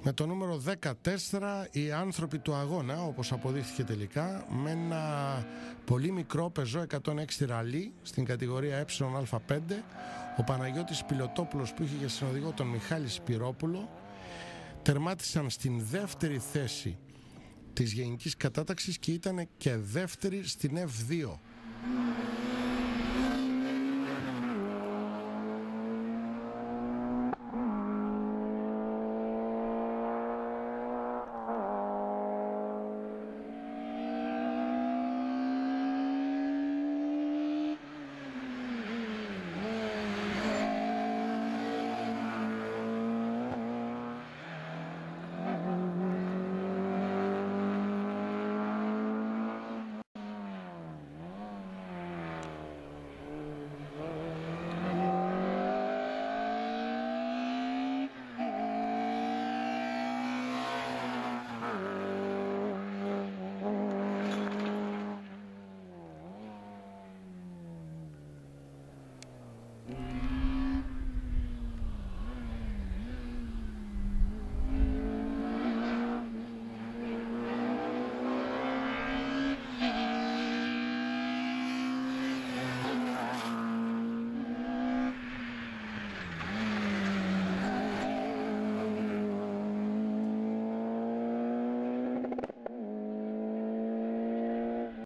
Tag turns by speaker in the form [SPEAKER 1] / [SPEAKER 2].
[SPEAKER 1] Με το νούμερο 14 οι άνθρωποι του αγώνα, όπως αποδείχθηκε τελικά, με ένα πολύ μικρό Peugeot 106 ραλί στην κατηγορία εα5, ο Παναγιώτης Πιλωτόπουλος που είχε για συνοδηγό τον Μιχάλη Σπυρόπουλο, τερμάτισαν στην δεύτερη θέση της γενικής κατάταξης και ήταν και δεύτερη στην F2.